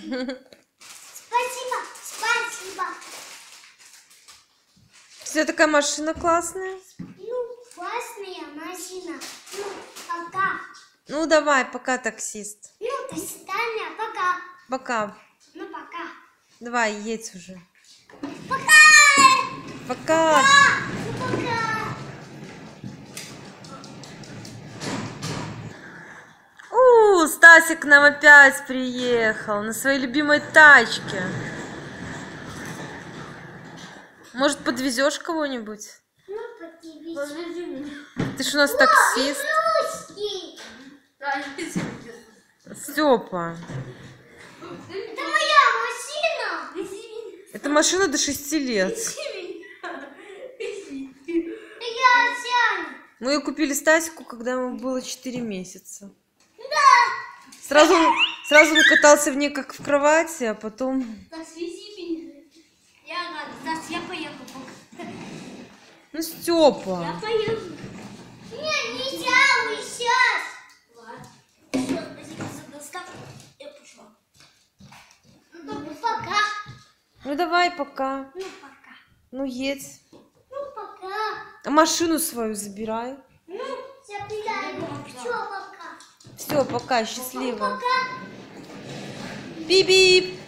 Спасибо, спасибо. Все, такая машина классная. Ну, классная машина. Ну, пока. Ну, давай, пока, таксист. Ну, до свидания, пока. Пока. Ну, пока. Давай, едь уже. Пока! Пока. Ну, пока. Стасик к нам опять приехал на своей любимой тачке. Может, подвезешь кого-нибудь? Ну, подвези. Ты ж у нас таксист. Русский. Степа. Это моя машина. Это машина до 6 лет. Я сяду. Мы ее купили Стасику, когда ему было 4 месяца. Да. Сразу он катался в ней как в кровати, а потом... Стас, вези меня. Стас, я поехал. Ну, Степа. Я поеду. Не, нельзя, вы сейчас. Ладно. Все, доставку. Я пошла. Ну, пока. Ну, давай, пока. Ну, пока. Ну, едь. Ну, пока. А машину свою забирай. Ну, забирай. Все, пока. Все, пока, счастливо. Пока. Бип-бип.